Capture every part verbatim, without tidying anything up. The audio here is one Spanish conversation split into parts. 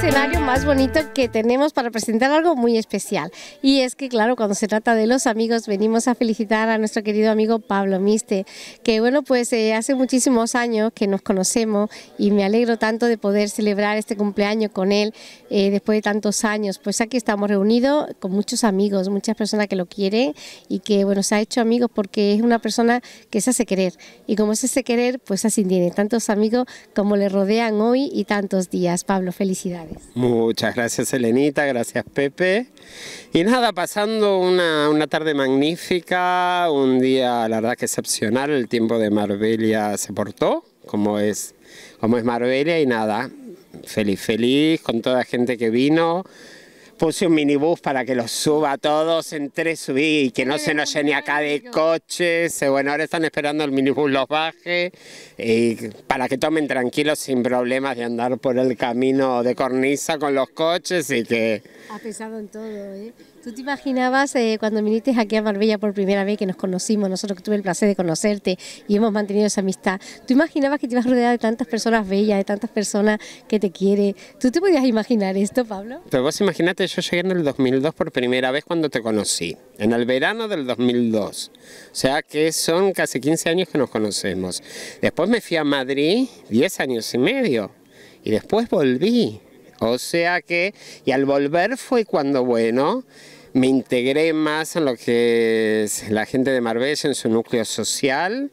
escenario más bonito que tenemos para presentar algo muy especial. Y es que, claro, cuando se trata de los amigos, venimos a felicitar a nuestro querido amigo Pablo Miste, que bueno, pues eh, hace muchísimos años que nos conocemos y me alegro tanto de poder celebrar este cumpleaños con él eh, después de tantos años. Pues aquí estamos reunidos con muchos amigos, muchas personas que lo quieren y que, bueno, se ha hecho amigos porque es una persona que se hace querer. Y como se hace querer, pues así tiene tantos amigos como le rodean hoy y tantos días. Pablo, felicidades. Muchas gracias, Elenita, gracias, Pepe. Y nada, pasando una, una tarde magnífica, un día la verdad que excepcional, el tiempo de Marbella se portó como es, como es Marbella y nada, feliz, feliz con toda la gente que vino. Puse un minibús para que los suba a todos, entré, subí y que no se nos llene acá de coches. Bueno, ahora están esperando el minibús los baje y para que tomen tranquilos sin problemas de andar por el camino de cornisa con los coches y que... Ha pesado en todo, ¿eh? ¿Tú te imaginabas eh, cuando viniste aquí a Marbella por primera vez que nos conocimos, nosotros que tuve el placer de conocerte y hemos mantenido esa amistad? ¿Tú imaginabas que te ibas rodeada de tantas personas bellas, de tantas personas que te quieren? ¿Tú te podías imaginar esto, Pablo? Pero vos imagínate, yo llegué en el dos mil dos por primera vez cuando te conocí, en el verano del dos mil dos. O sea que son casi quince años que nos conocemos. Después me fui a Madrid, diez años y medio, y después volví. O sea que, y al volver fue cuando, bueno, me integré más en lo que es la gente de Marbella, en su núcleo social,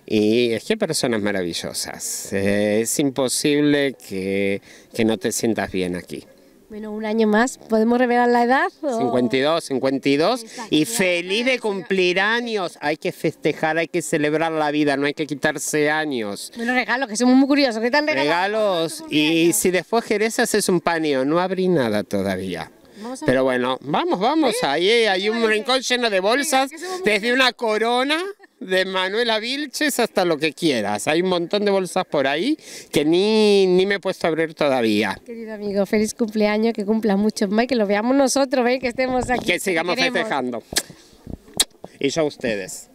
y es que hay personas maravillosas. Eh, es imposible que, que no te sientas bien aquí. Bueno, un año más, ¿podemos revelar la edad? ¿O? cincuenta y dos, cincuenta y dos, y feliz de cumplir años. Hay que festejar, hay que celebrar la vida, no hay que quitarse años. Bueno, regalos, que somos muy curiosos, ¿qué tan regalos? Regalos, y si después querés haces un paneo, no abrí nada todavía. Pero bueno, vamos, vamos, ¿Eh? ahí hay un rincón lleno de bolsas, desde una corona de Manuela Vilches hasta lo que quieras. Hay un montón de bolsas por ahí que ni, ni me he puesto a abrir todavía. Querido amigo, feliz cumpleaños, que cumplas muchos más, que lo veamos nosotros, ¿eh? Que estemos aquí. Que sigamos festejando. Y yo a ustedes.